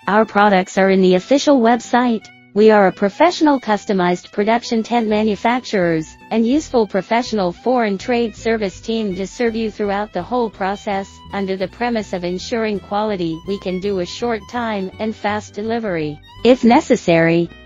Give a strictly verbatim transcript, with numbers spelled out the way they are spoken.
Our products are in the official website. We are a professional customized production tent manufacturers, and useful professional foreign trade service team to serve you throughout the whole process, under the premise of ensuring quality. We can do a short time and fast delivery. If necessary,